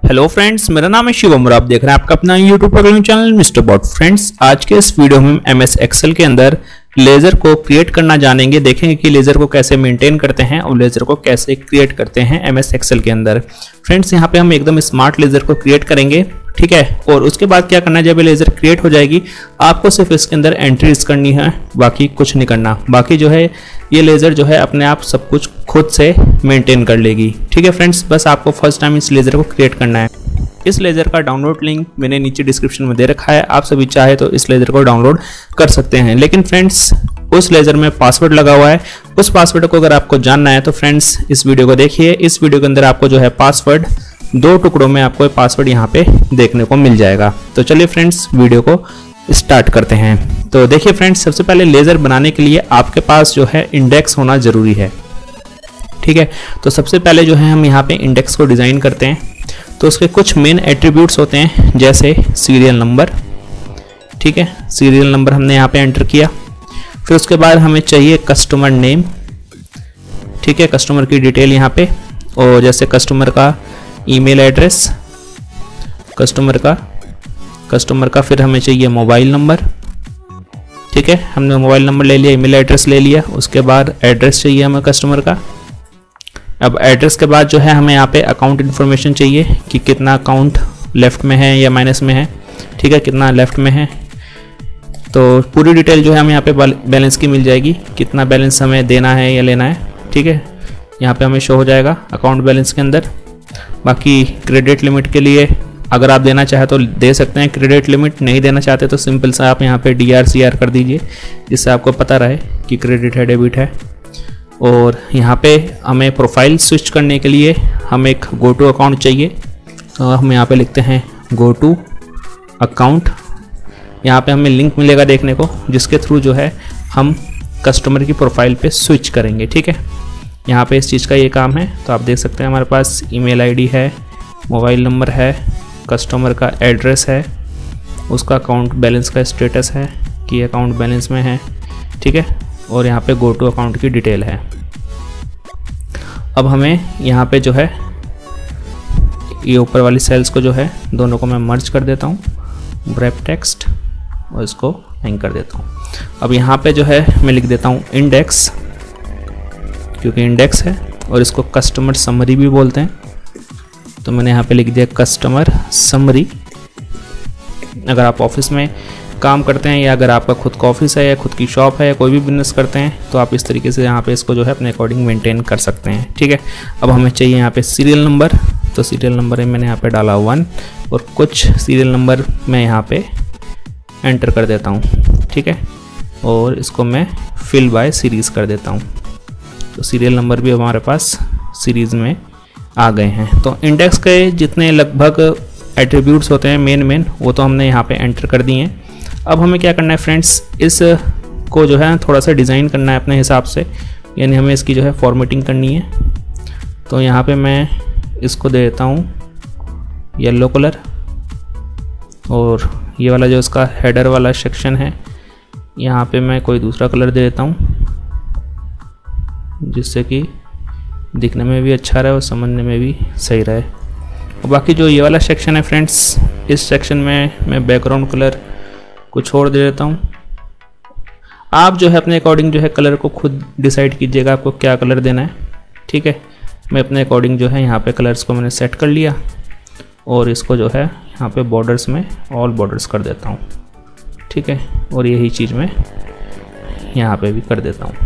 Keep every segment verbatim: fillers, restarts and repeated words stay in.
Hello friends, मेरा नाम है शिवम और आप देख रहे हैं आपका अपना YouTube programming channel mister bot. Friends, आज के इस वीडियो में हम एमएस एक्सेल के अंदर लेजर को क्रिएट करना जानेंगे, देखेंगे कि लेजर को कैसे मेंटेन करते हैं और लेजर को कैसे क्रिएट करते हैं एमएस एक्सेल के अंदर। फ्रेंड्स, यहाँ पे हम एकदम स्मार्ट लेजर को क्रिएट करेंगे, ठीक है। और उसके बाद क्या करना है, जब ये लेजर क्रिएट हो जाएगी आपको सिर्फ इसके अंदर एंट्रीज करनी है, बाकी कुछ नहीं करना। बाकी जो है ये लेजर जो है अपने आप सब कुछ खुद से मेंटेन कर लेगी, ठीक है फ्रेंड्स। बस आपको फर्स्ट टाइम इस लेजर को क्रिएट करना है। इस लेजर का डाउनलोड लिंक मैंने नीचे डिस्क्रिप्शन में दे रखा है, आप सभी चाहे तो इस लेजर को डाउनलोड कर सकते हैं। लेकिन फ्रेंड्स, उस लेजर में पासवर्ड लगा हुआ है, उस पासवर्ड को अगर आपको जानना है तो फ्रेंड्स इस वीडियो को देखिए। इस वीडियो के अंदर आपको जो है पासवर्ड दो टुकड़ों में आपको पासवर्ड यहाँ पे देखने को मिल जाएगा। तो चलिए फ्रेंड्स, वीडियो को स्टार्ट करते हैं। तो देखिए फ्रेंड्स, सबसे पहले लेजर बनाने के लिए आपके पास जो है इंडेक्स होना जरूरी है, ठीक है। तो सबसे पहले जो है हम यहाँ पे इंडेक्स को डिजाइन करते हैं। तो उसके कुछ मेन एट्रीब्यूट्स होते हैं, जैसे सीरियल नंबर, ठीक है। सीरियल नंबर हमने यहाँ पे एंटर किया। फिर उसके बाद हमें चाहिए कस्टमर नेम, ठीक है, कस्टमर की डिटेल यहाँ पे, और जैसे कस्टमर का ईमेल एड्रेस, कस्टमर का कस्टमर का फिर हमें चाहिए मोबाइल नंबर, ठीक है। हमने मोबाइल नंबर ले लिया, ईमेल एड्रेस ले लिया। उसके बाद एड्रेस चाहिए हमें कस्टमर का। अब एड्रेस के बाद जो है हमें यहाँ पे अकाउंट इन्फॉर्मेशन चाहिए कि कितना अकाउंट लेफ्ट में है या माइनस में है, ठीक है, कितना लेफ्ट में है। तो पूरी डिटेल जो है हमें यहाँ पे बैलेंस की मिल जाएगी, कितना बैलेंस हमें देना है या लेना है, ठीक है। यहाँ पे हमें शो हो जाएगा अकाउंट बैलेंस के अंदर। बाकी क्रेडिट लिमिट के लिए अगर आप देना चाहे तो दे सकते हैं, क्रेडिट लिमिट नहीं देना चाहते तो सिंपल सा आप यहाँ पे डी आर सी आर कर दीजिए, जिससे आपको पता रहे कि क्रेडिट है डेबिट है। और यहाँ पे हमें प्रोफाइल स्विच करने के लिए हमें एक गो टू अकाउंट चाहिए, तो हम यहाँ पे लिखते हैं गो टू अकाउंट। यहाँ पे हमें लिंक मिलेगा देखने को, जिसके थ्रू जो है हम कस्टमर की प्रोफाइल पे स्विच करेंगे, ठीक है। यहाँ पे इस चीज़ का ये काम है। तो आप देख सकते हैं हमारे पास ईमेल आईडी है, मोबाइल नंबर है, कस्टमर का एड्रेस है, उसका अकाउंट बैलेंस का स्टेटस है कि अकाउंट बैलेंस में है, ठीक है, और यहाँ पे गो टू अकाउंट की डिटेल है। अब हमें यहाँ पे जो है ये ऊपर वाली सेल्स को जो है दोनों को मैं मर्ज कर देता हूँ, ब्रैप टेक्स्ट, और इसको हैंग कर देता हूँ। अब यहाँ पे जो है मैं लिख देता हूँ इंडेक्स, क्योंकि इंडेक्स है, और इसको कस्टमर समरी भी बोलते हैं, तो मैंने यहाँ पे लिख दिया कस्टमर समरी। अगर आप ऑफिस में काम करते हैं या अगर आपका खुद का ऑफिस है या खुद की शॉप है या कोई भी बिजनेस करते हैं तो आप इस तरीके से यहाँ पे इसको जो है अपने अकॉर्डिंग मेंटेन कर सकते हैं, ठीक है। अब हमें चाहिए यहाँ पे सीरियल नंबर, तो सीरियल नंबर मैंने यहाँ पे डाला वन, और कुछ सीरियल नंबर मैं यहाँ पे एंटर कर देता हूँ, ठीक है, और इसको मैं फिल बाय सीरीज़ कर देता हूँ। तो सीरियल नंबर भी हमारे पास सीरीज़ में आ गए हैं। तो इंडेक्स के जितने लगभग एट्रीब्यूट्स होते हैं मेन मेन, वो तो हमने यहाँ पे एंटर कर दिए हैं। अब हमें क्या करना है फ्रेंड्स, इस को जो है थोड़ा सा डिज़ाइन करना है अपने हिसाब से, यानी हमें इसकी जो है फॉर्मेटिंग करनी है। तो यहाँ पे मैं इसको दे देता हूँ येलो कलर, और ये वाला जो इसका हेडर वाला सेक्शन है यहाँ पे मैं कोई दूसरा कलर दे देता हूँ, जिससे कि दिखने में भी अच्छा रहे और समझने में भी सही रहे। और बाकी जो ये वाला सेक्शन है फ्रेंड्स, इस सेक्शन में मैं बैकग्राउंड कलर को छोड़ दे देता हूँ। आप जो है अपने अकॉर्डिंग जो है कलर को खुद डिसाइड कीजिएगा आपको क्या कलर देना है, ठीक है। मैं अपने अकॉर्डिंग जो है यहाँ पे कलर्स को मैंने सेट कर लिया, और इसको जो है यहाँ पे बॉर्डर्स में ऑल बॉर्डर्स कर देता हूँ, ठीक है, और यही चीज़ मैं यहाँ पे भी कर देता हूँ।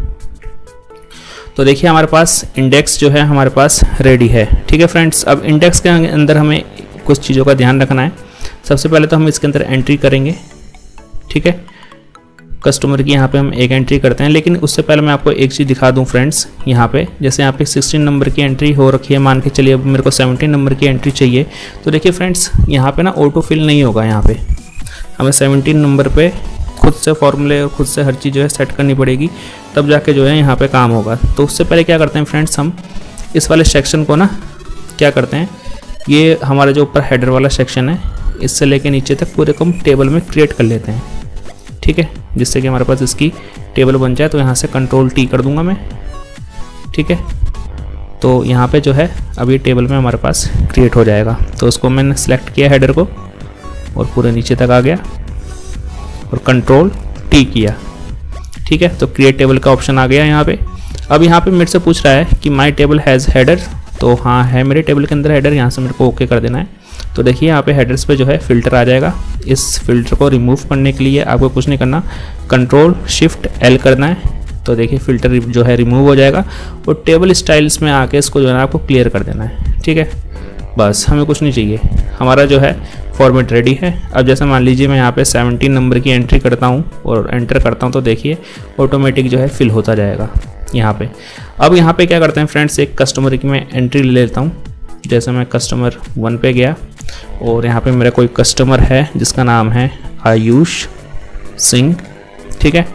तो देखिए हमारे पास इंडेक्स जो है हमारे पास रेडी है, ठीक है फ्रेंड्स। अब इंडेक्स के अंदर हमें कुछ चीज़ों का ध्यान रखना है। सबसे पहले तो हम इसके अंदर एंट्री करेंगे, ठीक है। कस्टमर की यहाँ पे हम एक एंट्री करते हैं, लेकिन उससे पहले मैं आपको एक चीज़ दिखा दूँ फ्रेंड्स। यहाँ पे जैसे यहाँ पे सोलह नंबर की एंट्री हो रखी है, मान के चलिए अब मेरे को सत्रह नंबर की एंट्री चाहिए। तो देखिए फ्रेंड्स, यहाँ पे ना ऑटो फिल नहीं होगा, यहाँ पे हमें सत्रह नंबर पे खुद से फॉर्मूले और खुद से हर चीज़ जो है सेट करनी पड़ेगी, तब जाके जो है यहाँ पे काम होगा। तो उससे पहले क्या करते हैं फ्रेंड्स, हम इस वाले सेक्शन को ना क्या करते हैं, ये हमारा जो ऊपर हेडर वाला सेक्शन है, इससे लेके नीचे तक पूरे को हम टेबल में क्रिएट कर लेते हैं, ठीक है, जिससे कि हमारे पास इसकी टेबल बन जाए। तो यहाँ से कंट्रोल टी कर दूंगा मैं, ठीक है। तो यहाँ पे जो है अभी टेबल में हमारे पास क्रिएट हो जाएगा। तो उसको मैंने सेलेक्ट किया हेडर को और पूरे नीचे तक आ गया और कंट्रोल टी किया। ठीक है, तो क्रिएट टेबल का ऑप्शन आ गया यहाँ पे। अब यहाँ पे मेरे से पूछ रहा है कि माय टेबल हैज़ हेडर, तो हाँ है मेरे टेबल के अंदर हेडर, यहाँ से मेरे को ओके कर देना है। तो देखिए यहाँ पे हेडर्स पे जो है फ़िल्टर आ जाएगा। इस फिल्टर को रिमूव करने के लिए आपको कुछ नहीं करना, कंट्रोल शिफ्ट एल करना है। तो देखिए फ़िल्टर जो है रिमूव हो जाएगा और टेबल स्टाइल्स में आके इसको जो है आपको क्लियर कर देना है। ठीक है, बस हमें कुछ नहीं चाहिए, हमारा जो है फॉर्मेट रेडी है। अब जैसे मान लीजिए मैं यहाँ पे सत्रह नंबर की एंट्री करता हूँ और एंटर करता हूँ, तो देखिए ऑटोमेटिक जो है फिल होता जाएगा यहाँ पे। अब यहाँ पे क्या करते हैं फ्रेंड्स, एक कस्टमर की मैं एंट्री ले लेता हूँ। जैसे मैं कस्टमर वन पे गया और यहाँ पे मेरा कोई कस्टमर है जिसका नाम है आयुष सिंह। ठीक है,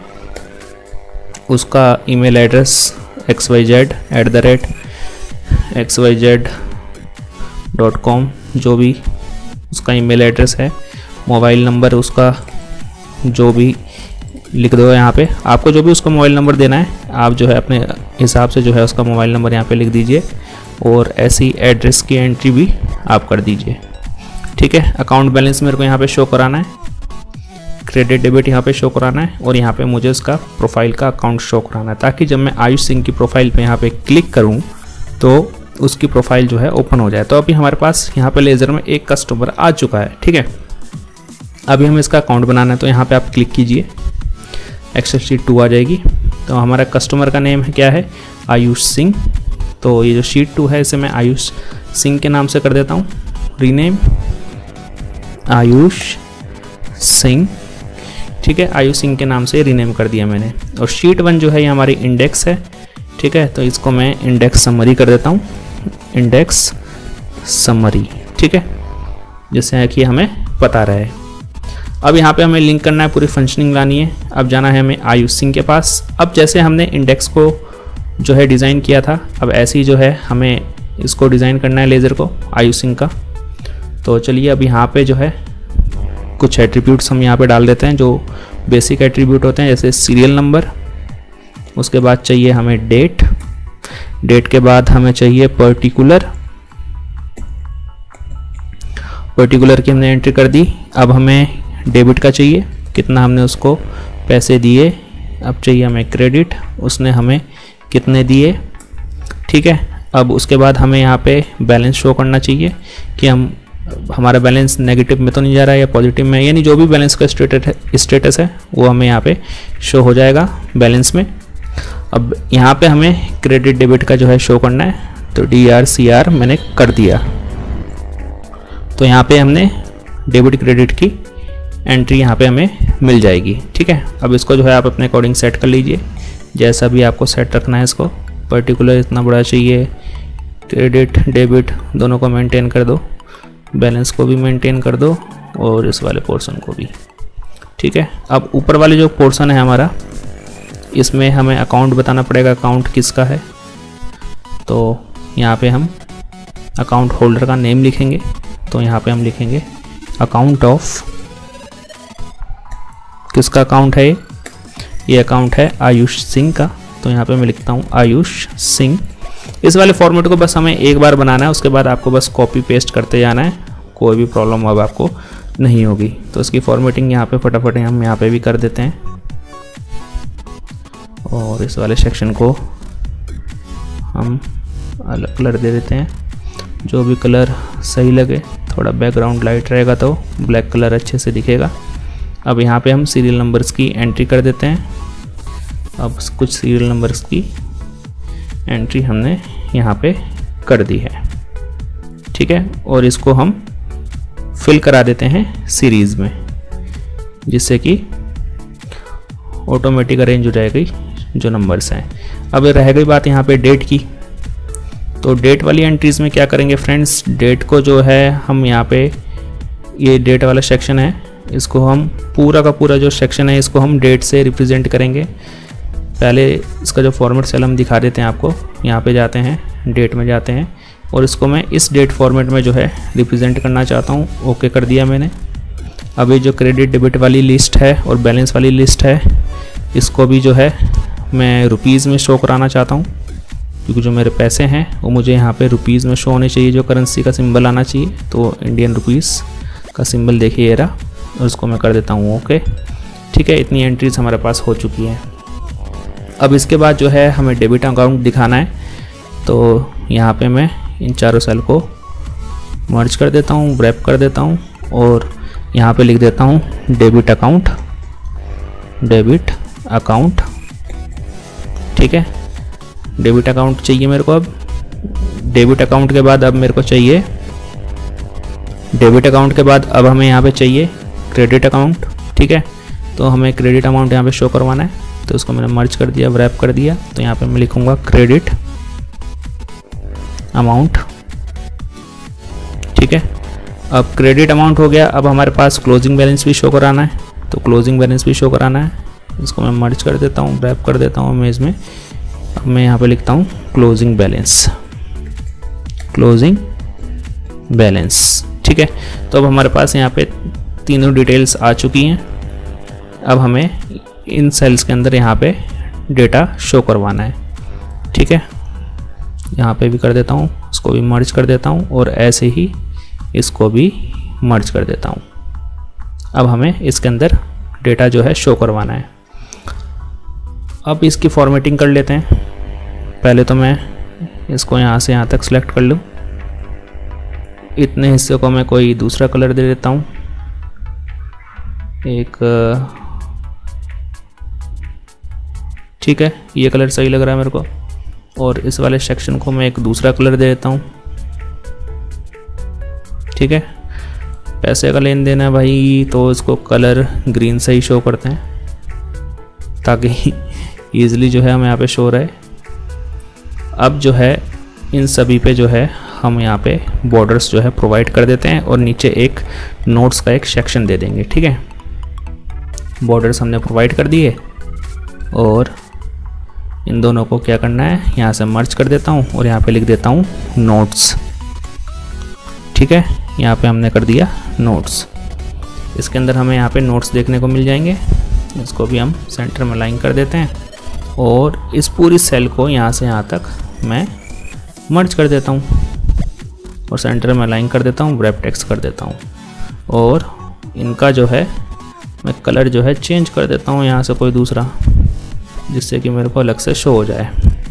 उसका email address x y z at the rate x y z dot com, जो भी उसका ईमेल एड्रेस है, मोबाइल नंबर उसका जो भी लिख दो यहाँ पे। आपको जो भी उसका मोबाइल नंबर देना है आप जो है अपने हिसाब से जो है उसका मोबाइल नंबर यहाँ पे लिख दीजिए और ऐसी एड्रेस की एंट्री भी आप कर दीजिए। ठीक है, अकाउंट बैलेंस मेरे को यहाँ पे शो कराना है, क्रेडिट डेबिट यहाँ पे शो कराना है और यहाँ पे मुझे उसका प्रोफाइल का अकाउंट शो कराना है, ताकि जब मैं आयुष सिंह की प्रोफाइल पे यहाँ पे क्लिक करूँ तो उसकी प्रोफाइल जो है ओपन हो जाए। तो अभी हमारे पास यहाँ पे लेज़र में एक कस्टमर आ चुका है। ठीक है, अभी हमें इसका अकाउंट बनाना है, तो यहाँ पे आप क्लिक कीजिए, एक्सेल शीट टू आ जाएगी। तो हमारा कस्टमर का नेम है क्या है, आयुष सिंह। तो ये जो शीट टू है इसे मैं आयुष सिंह के नाम से कर देता हूँ, रीनेम आयुष सिंह। ठीक है, आयुष सिंह के नाम से रीनेम कर दिया मैंने। और शीट वन जो है ये हमारी इंडेक्स है। ठीक है, तो इसको मैं इंडेक्स समरी कर देता हूँ, इंडेक्स समरी। ठीक है, जैसे है कि हमें पता रहे। अब यहाँ पे हमें लिंक करना है, पूरी फंक्शनिंग लानी है। अब जाना है हमें आयुष सिंह के पास। अब जैसे हमने इंडेक्स को जो है डिज़ाइन किया था, अब ऐसे ही जो है हमें इसको डिज़ाइन करना है लेज़र को आयुष सिंह का। तो चलिए अब यहाँ पे जो है कुछ एट्रीब्यूट्स हम यहाँ पे डाल देते हैं, जो बेसिक एट्रीब्यूट होते हैं, जैसे सीरियल नंबर, उसके बाद चाहिए हमें डेट, डेट के बाद हमें चाहिए पर्टिकुलर, पर्टिकुलर की हमने एंट्री कर दी। अब हमें डेबिट का चाहिए, कितना हमने उसको पैसे दिए। अब चाहिए हमें क्रेडिट, उसने हमें कितने दिए। ठीक है, अब उसके बाद हमें यहाँ पे बैलेंस शो करना चाहिए कि हम हमारा बैलेंस नेगेटिव में तो नहीं जा रहा है या पॉजिटिव में, यानी जो भी बैलेंस का स्टेटस है स्टेटस है वो हमें यहाँ पे शो हो जाएगा बैलेंस में। अब यहाँ पे हमें क्रेडिट डेबिट का जो है शो करना है, तो डी आर सी आर मैंने कर दिया। तो यहाँ पे हमने डेबिट क्रेडिट की एंट्री यहाँ पे हमें मिल जाएगी। ठीक है, अब इसको जो है आप अपने अकॉर्डिंग सेट कर लीजिए, जैसा भी आपको सेट रखना है। इसको पर्टिकुलर इतना बड़ा चाहिए, क्रेडिट डेबिट दोनों को मेंटेन कर दो, बैलेंस को भी मेंटेन कर दो और इस वाले पोर्शन को भी। ठीक है, अब ऊपर वाले जो पोर्शन है हमारा, इसमें हमें अकाउंट बताना पड़ेगा, अकाउंट किसका है। तो यहाँ पे हम अकाउंट होल्डर का नेम लिखेंगे। तो यहाँ पे हम लिखेंगे अकाउंट ऑफ, किसका अकाउंट है ये ये अकाउंट है आयुष सिंह का। तो यहाँ पे मैं लिखता हूँ आयुष सिंह। इस वाले फॉर्मेट को बस हमें एक बार बनाना है, उसके बाद आपको बस कॉपी पेस्ट करते जाना है, कोई भी प्रॉब्लम अब आपको नहीं होगी। तो इसकी फॉर्मेटिंग यहाँ पे फटाफट हम यहाँ पे भी कर देते हैं और इस वाले सेक्शन को हम अलग कलर दे देते हैं, जो भी कलर सही लगे। थोड़ा बैकग्राउंड लाइट रहेगा तो ब्लैक कलर अच्छे से दिखेगा। अब यहाँ पे हम सीरियल नंबर्स की एंट्री कर देते हैं। अब कुछ सीरियल नंबर्स की एंट्री हमने यहाँ पे कर दी है। ठीक है, और इसको हम फिल करा देते हैं सीरीज़ में, जिससे कि ऑटोमेटिक अरेंज हो जाएगी जो नंबर्स हैं। अब रह गई बात यहाँ पे डेट की। तो डेट वाली एंट्रीज़ में क्या करेंगे फ्रेंड्स, डेट को जो है हम यहाँ पे, ये डेट वाला सेक्शन है, इसको हम पूरा का पूरा जो सेक्शन है इसको हम डेट से रिप्रेजेंट करेंगे। पहले इसका जो फॉर्मेट सेल हम दिखा देते हैं आपको। यहाँ पे जाते हैं, डेट में जाते हैं और इसको मैं इस डेट फॉर्मेट में जो है रिप्रेजेंट करना चाहता हूँ। ओके कर दिया मैंने। अब ये जो क्रेडिट डेबिट वाली लिस्ट है और बैलेंस वाली लिस्ट है, इसको भी जो है मैं रुपीज़ में शो कराना चाहता हूँ। क्योंकि जो मेरे पैसे हैं वो मुझे यहाँ पे रुपीज़ में शो होने चाहिए, जो करेंसी का सिंबल आना चाहिए। तो इंडियन रुपीज़ का सिंबल देखिए ये रहा, और इसको मैं कर देता हूँ ओके। ठीक है, इतनी एंट्रीज हमारे पास हो चुकी हैं। अब इसके बाद जो है हमें डेबिट अकाउंट दिखाना है, तो यहाँ पे मैं इन चारों सेल को मर्ज कर देता हूँ, रैप कर देता हूँ, और यहाँ पे लिख देता हूँ डेबिट अकाउंट, डेबिट अकाउंट। ठीक है, डेबिट अकाउंट चाहिए मेरे को। अब डेबिट अकाउंट के बाद अब मेरे को चाहिए डेबिट अकाउंट के बाद अब हमें यहाँ पे चाहिए क्रेडिट अकाउंट। ठीक है, तो हमें क्रेडिट अमाउंट यहाँ पे शो करवाना है, तो उसको मैंने मर्ज कर दिया, रैप कर दिया। तो यहाँ पे मैं लिखूँगा क्रेडिट अमाउंट। ठीक है, अब क्रेडिट अमाउंट हो गया। अब हमारे पास क्लोजिंग बैलेंस भी शो कराना है, तो क्लोजिंग बैलेंस भी शो कराना है। इसको मैं मर्ज कर देता हूँ, रैप कर देता हूँ इमेज में। अब मैं यहाँ पे लिखता हूँ क्लोजिंग बैलेंस, क्लोजिंग बैलेंस। ठीक है, तो अब हमारे पास यहाँ पे तीनों डिटेल्स आ चुकी हैं। अब हमें इन सेल्स के अंदर यहाँ पे डेटा शो करवाना है। ठीक है, यहाँ पे भी कर देता हूँ, इसको भी मर्ज कर देता हूँ, और ऐसे ही इसको भी मर्ज कर देता हूँ। अब हमें इसके अंदर डेटा जो है शो करवाना है। अब इसकी फॉर्मेटिंग कर लेते हैं। पहले तो मैं इसको यहाँ से यहाँ तक सिलेक्ट कर लूँ। इतने हिस्से को मैं कोई दूसरा कलर दे देता हूँ, एक ठीक है, ये कलर सही लग रहा है मेरे को। और इस वाले सेक्शन को मैं एक दूसरा कलर दे देता हूँ। ठीक है, पैसे का लेन देन है भाई, तो इसको कलर ग्रीन से ही शो करते हैं, ताकि ईजिली जो है हमें यहाँ पे शो रहे। अब जो है इन सभी पे जो है हम यहाँ पे बॉर्डर्स जो है प्रोवाइड कर देते हैं, और नीचे एक नोट्स का एक सेक्शन दे देंगे। ठीक है, बॉर्डर्स हमने प्रोवाइड कर दिए, और इन दोनों को क्या करना है, यहाँ से मर्ज कर देता हूँ, और यहाँ पे लिख देता हूँ नोट्स। ठीक है, यहाँ पे हमने कर दिया नोट्स। इसके अंदर हमें यहाँ पे नोट्स देखने को मिल जाएंगे। इसको भी हम सेंटर में लाइन कर देते हैं, और इस पूरी सेल को यहाँ से यहाँ तक मैं मर्ज कर देता हूँ, और सेंटर में लाइन कर देता हूँ, रैप टेक्स्ट कर देता हूँ, और इनका जो है मैं कलर जो है चेंज कर देता हूँ यहाँ से कोई दूसरा, जिससे कि मेरे को अलग से शो हो जाए।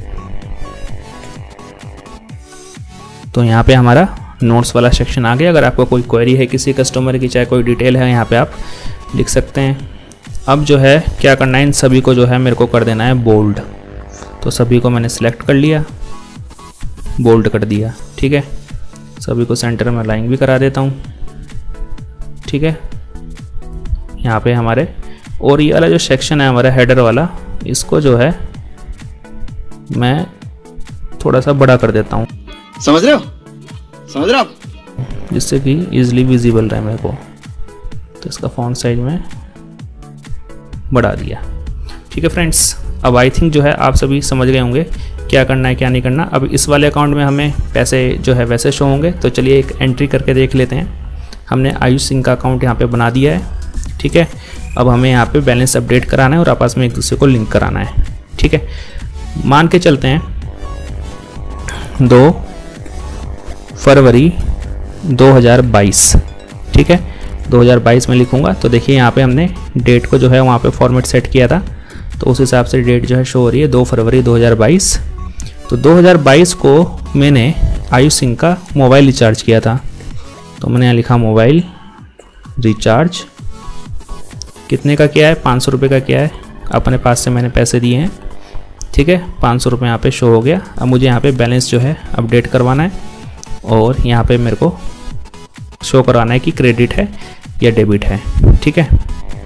तो यहाँ पे हमारा नोट्स वाला सेक्शन आ गया। अगर आपको कोई क्वेरी है किसी कस्टमर की, चाहे कोई डिटेल है, यहाँ पे आप लिख सकते हैं। अब जो है क्या करना है, इन सभी को जो है मेरे को कर देना है बोल्ड। तो सभी को मैंने सिलेक्ट कर लिया, बोल्ड कर दिया। ठीक है, सभी को सेंटर में लाइन भी करा देता हूँ। ठीक है, यहाँ पे हमारे, और ये वाला जो सेक्शन है हमारा हेडर वाला, इसको जो है मैं थोड़ा सा बड़ा कर देता हूँ। समझ रहे हो समझ रहे हो आप, जिससे कि इजीली विजिबल रहे मेरे को। तो इसका फॉन्ट साइज में बढ़ा दिया। ठीक है फ्रेंड्स, अब आई थिंक जो है आप सभी समझ गए होंगे क्या करना है क्या नहीं करना। अब इस वाले अकाउंट में हमें पैसे जो है वैसे शो होंगे, तो चलिए एक एंट्री करके देख लेते हैं। हमने आयुष सिंह का अकाउंट यहाँ पे बना दिया है। ठीक है, अब हमें यहाँ पे बैलेंस अपडेट कराना है और आपस में एक दूसरे को लिंक कराना है। ठीक है, मान के चलते हैं दो फरवरी दो हज़ार बाईस। ठीक है, दो हज़ार बाईस में लिखूंगा। तो देखिए यहाँ पे हमने डेट को जो है वहाँ पे फॉर्मेट सेट किया था, तो उस हिसाब से डेट जो है शो हो रही है दो फरवरी दो हज़ार बाईस। तो दो हज़ार बाईस को मैंने आयुष सिंह का मोबाइल रिचार्ज किया था, तो मैंने यहाँ लिखा मोबाइल रिचार्ज। कितने का किया है, पाँच सौ रुपये का किया है। अपने पास से मैंने पैसे दिए हैं। ठीक है, पाँच सौ रुपये यहाँ पे शो हो गया। अब मुझे यहाँ पे बैलेंस जो है अपडेट करवाना है, और यहाँ पे मेरे को शो करवाना है कि क्रेडिट है या डेबिट है। ठीक है,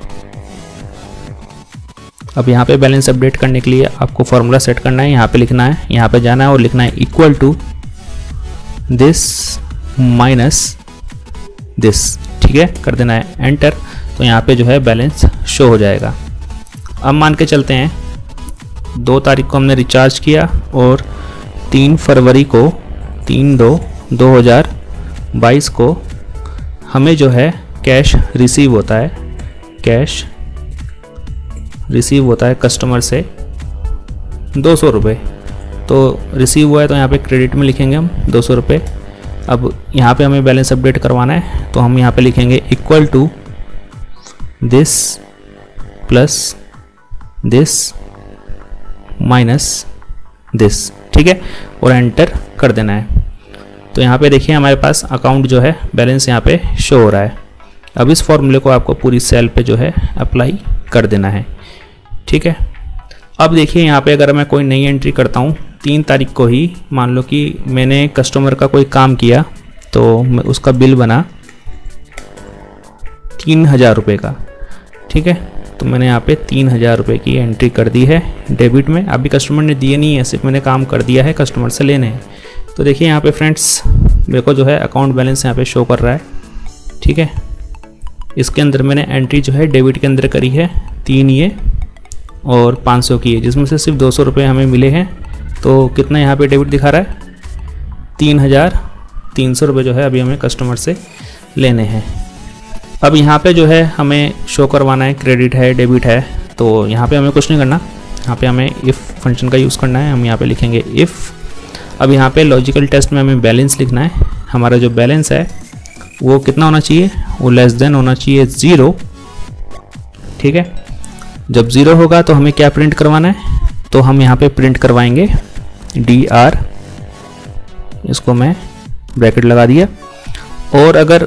अब यहाँ पे बैलेंस अपडेट करने के लिए आपको फॉर्मूला सेट करना है। यहाँ पे लिखना है, यहाँ पे जाना है और लिखना है equal to this minus this. ठीक है, कर देना है एंटर। तो यहाँ पे जो है बैलेंस शो हो जाएगा। अब मान के चलते हैं दो तारीख को हमने रिचार्ज किया, और तीन फरवरी को तीन दो दो हज़ार बाईस को हमें जो है कैश रिसीव होता है, कैश रिसीव होता है कस्टमर से दो सौ रुपये। तो रिसीव हुआ है तो यहाँ पे क्रेडिट में लिखेंगे हम दो सौ रुपये। अब यहाँ पे हमें बैलेंस अपडेट करवाना है तो हम यहाँ पे लिखेंगे equal to this plus this minus this, ठीक है, और एंटर कर देना है। तो यहाँ पे देखिए हमारे पास अकाउंट जो है बैलेंस यहाँ पे शो हो रहा है। अब इस फॉर्मूले को आपको पूरी सेल पे जो है अप्लाई कर देना है, ठीक है। अब देखिए यहाँ पे अगर मैं कोई नई एंट्री करता हूँ तीन तारीख को ही, मान लो कि मैंने कस्टमर का कोई काम किया तो उसका बिल बना तीन हज़ार रुपये का, ठीक है। तो मैंने यहाँ पे तीन हज़ार रुपये की एंट्री कर दी है डेबिट में। अभी कस्टमर ने दिए नहीं है, सिर्फ मैंने काम कर दिया है, कस्टमर से लेने हैं। तो देखिए यहाँ पे फ्रेंड्स मेरे को जो है अकाउंट बैलेंस यहाँ पे शो कर रहा है, ठीक है। इसके अंदर मैंने एंट्री जो है डेबिट के अंदर करी है तीन ये और पाँच सौ की है, जिसमें से सिर्फ दो सौ रुपये हमें मिले हैं। तो कितना यहाँ पे डेबिट दिखा रहा है, तीन हज़ार तीन सौ रुपये जो है अभी हमें कस्टमर से लेने हैं। अब यहाँ पे जो है हमें शो करवाना है क्रेडिट है डेबिट है, तो यहाँ पे हमें कुछ नहीं करना, यहाँ पे हमें इफ़ फंक्शन का यूज़ करना है। हम यहाँ पे लिखेंगे इफ़। अब यहाँ पे लॉजिकल टेस्ट में हमें बैलेंस लिखना है। हमारा जो बैलेंस है वो कितना होना चाहिए, वो लेस देन होना चाहिए ज़ीरो, ठीक है। जब ज़ीरो होगा तो हमें क्या प्रिंट करवाना है, तो हम यहाँ पे प्रिंट करवाएंगे डी आर, इसको मैं ब्रैकेट लगा दिया। और अगर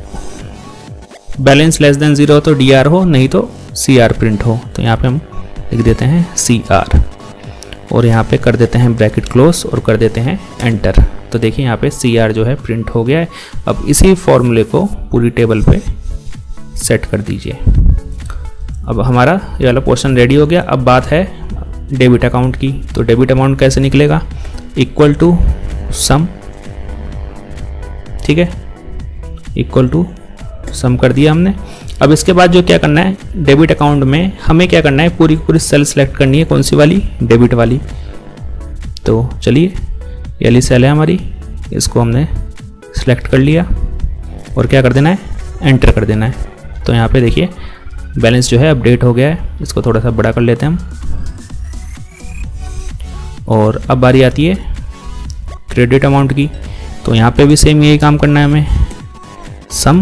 बैलेंस लेस देन ज़ीरो हो तो डी आर हो, नहीं तो सी आर प्रिंट हो। तो यहाँ पे हम लिख देते हैं सी आर और यहाँ पे कर देते हैं ब्रैकेट क्लोज और कर देते हैं एंटर। तो देखिए यहाँ पे सी आर जो है प्रिंट हो गया है। अब इसी फॉर्मूले को पूरी टेबल पे सेट कर दीजिए। अब हमारा ये वाला पोर्शन रेडी हो गया। अब बात है डेबिट अकाउंट की। तो डेबिट अमाउंट कैसे निकलेगा, इक्वल टू सम, ठीक है, इक्वल टू सम कर दिया हमने। अब इसके बाद जो क्या करना है, डेबिट अकाउंट में हमें क्या करना है, पूरी पूरी सेल सेलेक्ट करनी है। कौन सी वाली, डेबिट वाली। तो चलिए ये वाली सेल है हमारी, इसको हमने सेलेक्ट कर लिया और क्या कर देना है, एंटर कर देना है। तो यहाँ पे देखिए बैलेंस जो है अपडेट हो गया है। इसको थोड़ा सा बड़ा कर लेते हैं हम। और अब बारी आती है क्रेडिट अमाउंट की। तो यहाँ पे भी सेम यही काम करना है हमें, सम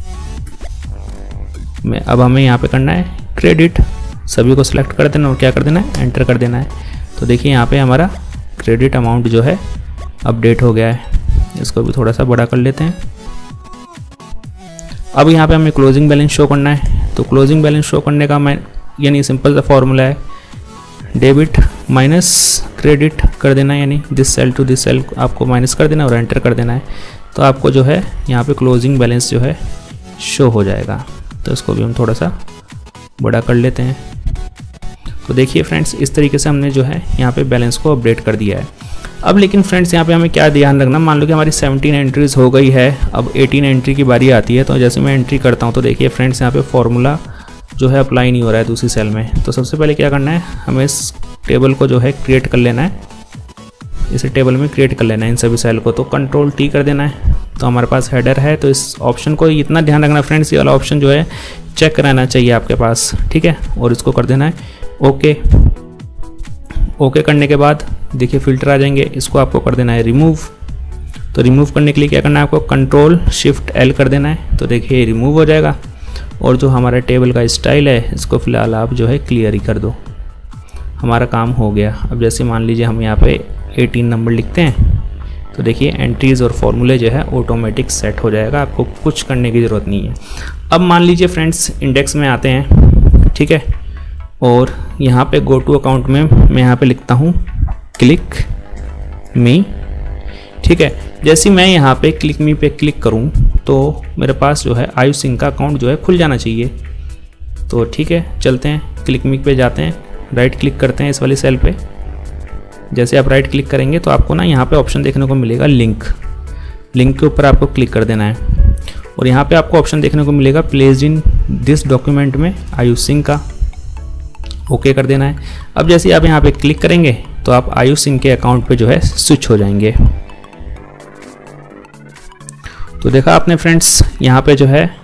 में। अब हमें यहाँ पे करना है क्रेडिट, सभी को सिलेक्ट कर देना और क्या कर देना है, एंटर कर देना है। तो देखिए यहाँ पे हमारा क्रेडिट अमाउंट जो है अपडेट हो गया है। इसको भी थोड़ा सा बड़ा कर लेते हैं। अब यहाँ पे हमें क्लोजिंग बैलेंस शो करना है। तो क्लोजिंग बैलेंस शो करने का मैं यानी सिंपल सा फॉर्मूला है, डेबिट माइनस क्रेडिट कर देना, यानी this cell to this cell आपको माइनस कर देना और एंटर कर देना है। तो आपको जो है यहाँ पे क्लोजिंग बैलेंस जो है शो हो जाएगा। तो इसको भी हम थोड़ा सा बड़ा कर लेते हैं। तो देखिए फ्रेंड्स इस तरीके से हमने जो है यहाँ पे बैलेंस को अपडेट कर दिया है। अब लेकिन फ्रेंड्स यहाँ पे हमें क्या ध्यान रखना, मान लो कि हमारी सत्रह एंट्रीज हो गई है, अब अठारह एंट्री की बारी आती है। तो जैसे मैं एंट्री करता हूँ तो देखिए फ्रेंड्स यहाँ पे फॉर्मूला जो है अप्लाई नहीं हो रहा है दूसरी सेल में। तो सबसे पहले क्या करना है, हमें इस टेबल को जो है क्रिएट कर लेना है, इसे टेबल में क्रिएट कर लेना है इन सभी सेल को। तो कंट्रोल टी कर देना है। तो हमारे पास हेडर है, तो इस ऑप्शन को इतना ध्यान रखना फ्रेंड्स, ये वाला ऑप्शन जो है चेक रहना चाहिए आपके पास, ठीक है। और इसको कर देना है ओके। ओके करने के बाद देखिए फिल्टर आ जाएंगे, इसको आपको कर देना है रिमूव। तो रिमूव करने के लिए क्या करना है, आपको कंट्रोल शिफ्ट एल कर देना है। तो देखिए रिमूव हो जाएगा। और जो हमारा टेबल का स्टाइल है इसको फिलहाल आप जो है क्लियर ही कर दो। हमारा काम हो गया। अब जैसे मान लीजिए हम यहाँ पे अठारह नंबर लिखते हैं, तो देखिए एंट्रीज़ और फॉर्मूले जो है ऑटोमेटिक सेट हो जाएगा, आपको कुछ करने की ज़रूरत नहीं है। अब मान लीजिए फ्रेंड्स इंडेक्स में आते हैं, ठीक है। और यहाँ पे गो टू अकाउंट में मैं यहाँ पे लिखता हूँ क्लिक मी, ठीक है। जैसे मैं यहाँ पे क्लिक मी पे क्लिक करूँ तो मेरे पास जो है आयुष सिंह का अकाउंट जो है खुल जाना चाहिए। तो ठीक है, चलते हैं क्लिक मी पे जाते हैं, राइट क्लिक करते हैं इस वाली सेल पे। जैसे आप राइट क्लिक करेंगे तो आपको ना यहाँ पे ऑप्शन देखने को मिलेगा लिंक। लिंक के ऊपर आपको क्लिक कर देना है और यहाँ पे आपको ऑप्शन देखने को मिलेगा प्लेस्ड इन दिस डॉक्यूमेंट में आयुष सिंह का, ओके कर देना है। अब जैसे आप यहाँ पे क्लिक करेंगे तो आप आयुष सिंह के अकाउंट पे जो है स्विच हो जाएंगे। तो देखा आपने फ्रेंड्स, यहाँ पे जो है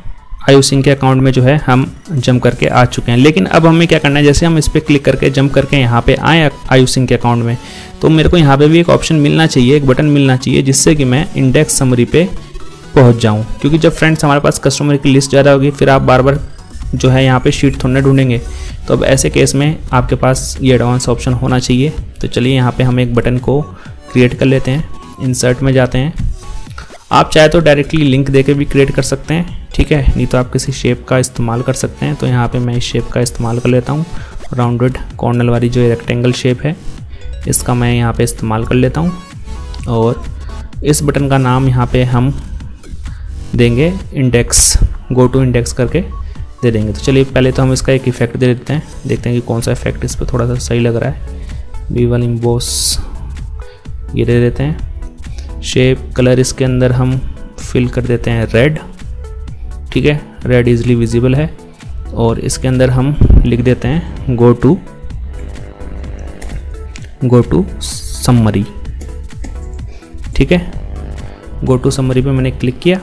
आयुसिंक के अकाउंट में जो है हम जंप करके आ चुके हैं। लेकिन अब हमें क्या करना है, जैसे हम इस पर क्लिक करके जंप करके यहाँ पे आए आयुसिंक के अकाउंट में, तो मेरे को यहाँ पे भी एक ऑप्शन मिलना चाहिए, एक बटन मिलना चाहिए, जिससे कि मैं इंडेक्स समरी पे पहुँच जाऊँ। क्योंकि जब फ्रेंड्स हमारे पास कस्टमर की लिस्ट ज़्यादा होगी, फिर आप बार बार जो है यहाँ पे शीट थोड़े ढूंढेंगे, तो अब ऐसे केस में आपके पास ये एडवांस ऑप्शन होना चाहिए। तो चलिए यहाँ पे हम एक बटन को क्रिएट कर लेते हैं, इंसर्ट में जाते हैं। आप चाहे तो डायरेक्टली लिंक देके भी क्रिएट कर सकते हैं, ठीक है, नहीं तो आप किसी शेप का इस्तेमाल कर सकते हैं। तो यहाँ पे मैं इस शेप का इस्तेमाल कर लेता हूँ, राउंडेड कॉर्नर वाली जो रेक्टेंगल शेप है, इसका मैं यहाँ पे इस्तेमाल कर लेता हूँ। और इस बटन का नाम यहाँ पे हम देंगे इंडेक्स, गो टू इंडेक्स करके दे देंगे। तो चलिए पहले तो हम इसका एक इफेक्ट दे देते हैं, देखते हैं कि कौन सा इफेक्ट इस पर थोड़ा सा सही लग रहा है। वी वन इम्बोस ये दे देते हैं। शेप कलर इसके अंदर हम फिल कर देते हैं रेड, ठीक है, रेड इजीली विजिबल है। और इसके अंदर हम लिख देते हैं go to go to summary, ठीक है। गो टू समरी पे मैंने क्लिक किया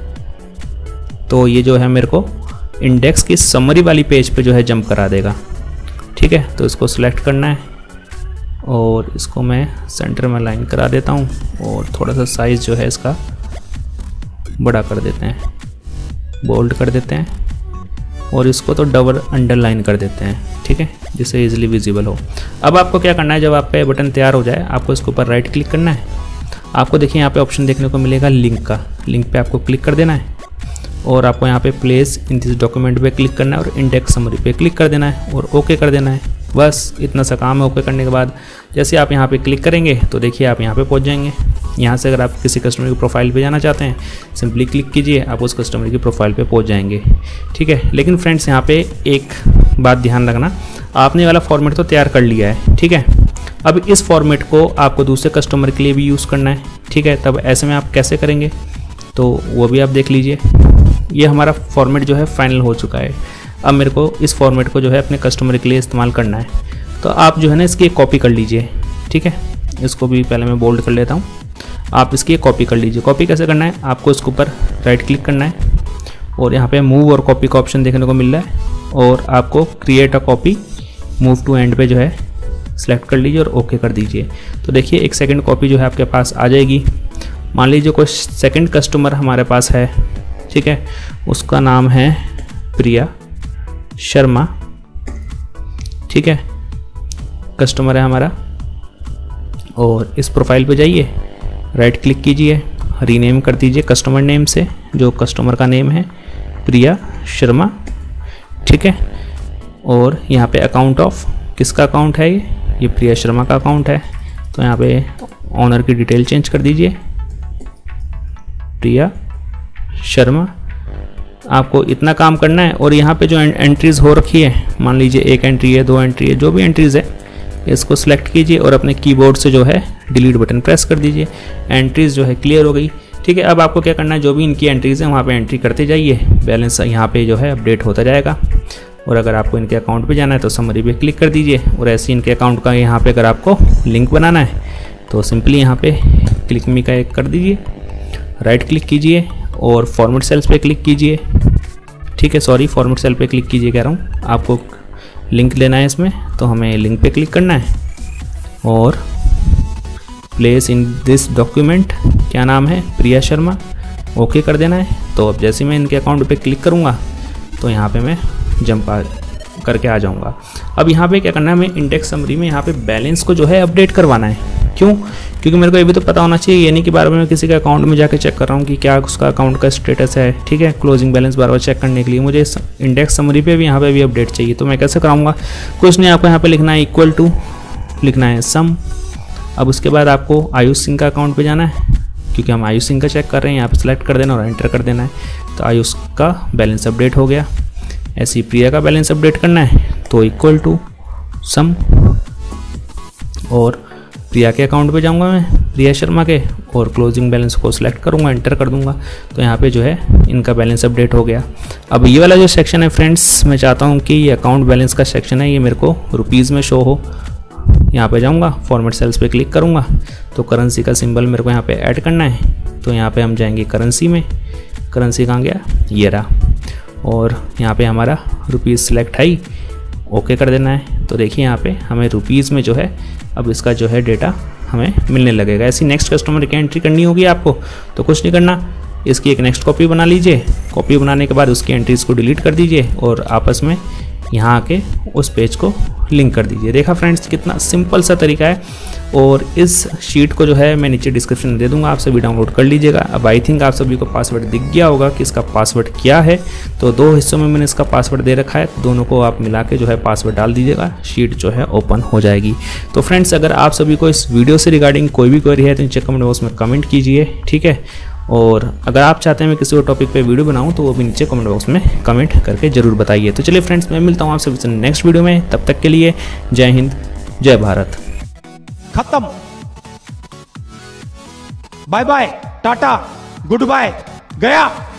तो ये जो है मेरे को इंडेक्स की समरी वाली पेज पे जो है जंप करा देगा, ठीक है। तो इसको सिलेक्ट करना है और इसको मैं सेंटर में लाइन करा देता हूँ और थोड़ा सा साइज़ जो है इसका बड़ा कर देते हैं, बोल्ड कर देते हैं और इसको तो डबल अंडरलाइन कर देते हैं, ठीक है, जिससे इजीली विजिबल हो। अब आपको क्या करना है, जब आपका ये बटन तैयार हो जाए आपको इसके ऊपर राइट क्लिक करना है। आपको देखिए यहाँ पे ऑप्शन देखने को मिलेगा लिंक का, लिंक पे आपको क्लिक कर देना है और आपको यहाँ पे प्लेस इन दिस डॉक्यूमेंट पे क्लिक करना है और इंडेक्स समरी पे क्लिक कर देना है और ओके कर देना है। बस इतना सा काम है। ओके करने के बाद जैसे आप यहाँ पे क्लिक करेंगे तो देखिए आप यहाँ पे पहुँच जाएंगे। यहाँ से अगर आप किसी कस्टमर की प्रोफाइल पे जाना चाहते हैं, सिंपली क्लिक कीजिए, आप उस कस्टमर की प्रोफाइल पे पहुँच जाएंगे, ठीक है। लेकिन फ्रेंड्स यहाँ पे एक बात ध्यान रखना, आपने वाला फॉर्मेट तो तैयार कर लिया है, ठीक है। अब इस फॉर्मेट को आपको दूसरे कस्टमर के लिए भी यूज़ करना है, ठीक है। तब ऐसे में आप कैसे करेंगे तो वो भी आप देख लीजिए। ये हमारा फॉर्मेट जो है फाइनल हो चुका है। अब मेरे को इस फॉर्मेट को जो है अपने कस्टमर के लिए इस्तेमाल करना है, तो आप जो है ना इसकी एक कॉपी कर लीजिए, ठीक है। इसको भी पहले मैं बोल्ड कर लेता हूँ। आप इसकी एक कॉपी कर लीजिए। कॉपी कैसे करना है, आपको इसके ऊपर राइट क्लिक करना है और यहाँ पे मूव और कॉपी का ऑप्शन देखने को मिल रहा है और आपको create a copy move to end पे जो है सिलेक्ट कर लीजिए और ओके कर दीजिए। तो देखिए एक सेकंड कॉपी जो है आपके पास आ जाएगी। मान लीजिए कोई सेकंड कस्टमर हमारे पास है, ठीक है, उसका नाम है प्रिया शर्मा, ठीक है, कस्टमर है हमारा। और इस प्रोफाइल पे जाइए, राइट क्लिक कीजिए, रीनेम कर दीजिए कस्टमर नेम से, जो कस्टमर का नेम है प्रिया शर्मा, ठीक है। और यहाँ पे अकाउंट ऑफ, किसका अकाउंट है ये ये प्रिया शर्मा का अकाउंट है, तो यहाँ पे ऑनर की डिटेल चेंज कर दीजिए, प्रिया शर्मा। आपको इतना काम करना है। और यहाँ पे जो एंट्रीज़ हो रखी है, मान लीजिए एक एंट्री है, दो एंट्री है, जो भी एंट्रीज़ है इसको सिलेक्ट कीजिए और अपने कीबोर्ड से जो है डिलीट बटन प्रेस कर दीजिए। एंट्रीज़ जो है क्लियर हो गई, ठीक है। अब आपको क्या करना है, जो भी इनकी एंट्रीज़ हैं वहाँ पे एंट्री करते जाइए, बैलेंस यहाँ पे जो है अपडेट होता जाएगा। और अगर आपको इनके अकाउंट पे जाना है तो समरी पे क्लिक कर दीजिए। और ऐसे इनके अकाउंट का यहाँ पे अगर आपको लिंक बनाना है तो सिंपली यहाँ पे क्लिक मी का एक कर दीजिए, राइट क्लिक कीजिए और फॉर्मेट सेल्स पे क्लिक कीजिए, ठीक है, सॉरी फॉर्मेट सेल पे क्लिक कीजिए कह रहा हूँ। आपको लिंक लेना है इसमें, तो हमें लिंक पे क्लिक करना है और प्लेस इन दिस डॉक्यूमेंट, क्या नाम है, प्रिया शर्मा, ओके कर देना है। तो अब जैसे मैं इनके अकाउंट पे क्लिक करूँगा तो यहाँ पे मैं जंप आ करके आ जाऊँगा। अब यहाँ पे क्या करना है, हमें इंडेक्स समरी में यहाँ पे बैलेंस को जो है अपडेट करवाना है। क्यों? क्योंकि मेरे को ये भी तो पता होना चाहिए, ये नहीं कि बार बार मैं किसी के अकाउंट में जाके चेक कर रहा हूँ कि क्या उसका अकाउंट का स्टेटस है, ठीक है। क्लोजिंग बैलेंस बार बार चेक करने के लिए मुझे इंडेक्स समरी पे भी यहाँ पे भी अपडेट चाहिए। तो मैं कैसे कराऊंगा, कुछ नहीं, आपको यहाँ पे लिखना है इक्वल टू, लिखना है सम। अब उसके बाद आपको आयुष सिंह का अकाउंट पे जाना है, क्योंकि हम आयुष सिंह का चेक कर रहे हैं। यहाँ पे सिलेक्ट कर देना और एंटर कर देना है, तो आयुष का बैलेंस अपडेट हो गया। ऐसी प्रिया का बैलेंस अपडेट करना है तो इक्वल टू सम, और प्रिया के अकाउंट पे जाऊंगा मैं, प्रिया शर्मा के, और क्लोजिंग बैलेंस को सिलेक्ट करूंगा, एंटर कर दूंगा, तो यहाँ पे जो है इनका बैलेंस अपडेट हो गया। अब ये वाला जो सेक्शन है फ्रेंड्स, मैं चाहता हूँ कि ये अकाउंट बैलेंस का सेक्शन है, ये मेरे को रुपीज़ में शो हो। यहाँ पे जाऊँगा, फॉर्मेट सेल्स पे क्लिक करूँगा, तो करेंसी का सिंबल मेरे को यहाँ पे ऐड करना है। तो यहाँ पे हम जाएंगे करेंसी में, करेंसी कहाँ गया, ये रहा। और यहाँ पे हमारा रुपीज़ सिलेक्ट है, ओके कर देना है। तो देखिए यहाँ पे हमें रुपीज़ में जो है अब इसका जो है डेटा हमें मिलने लगेगा। ऐसी नेक्स्ट कस्टमर की एंट्री करनी होगी आपको, तो कुछ नहीं करना, इसकी एक नेक्स्ट कॉपी बना लीजिए। कॉपी बनाने के बाद उसकी एंट्रीज़ को डिलीट कर दीजिए और आपस में यहाँ आके उस पेज को लिंक कर दीजिए। देखा फ्रेंड्स कितना सिंपल सा तरीका है। और इस शीट को जो है मैं नीचे डिस्क्रिप्शन में दे दूंगा, आप सभी डाउनलोड कर लीजिएगा। अब आई थिंक आप सभी को पासवर्ड दिख गया होगा कि इसका पासवर्ड क्या है। तो दो हिस्सों में मैंने इसका पासवर्ड दे रखा है, दोनों को आप मिला के जो है पासवर्ड डाल दीजिएगा, शीट जो है ओपन हो जाएगी। तो फ्रेंड्स अगर आप सभी को इस वीडियो से रिगार्डिंग कोई भी क्वेरी है तो नीचे कमेंट बॉक्स में कमेंट कीजिए, ठीक है। और अगर आप चाहते हैं मैं किसी और टॉपिक पे वीडियो बनाऊं तो वो भी नीचे कमेंट बॉक्स में कमेंट करके जरूर बताइए। तो चलिए फ्रेंड्स, मैं मिलता हूं आप सभी से नेक्स्ट वीडियो में, तब तक के लिए जय हिंद जय भारत। खत्म, bye bye, tata, goodbye, गया।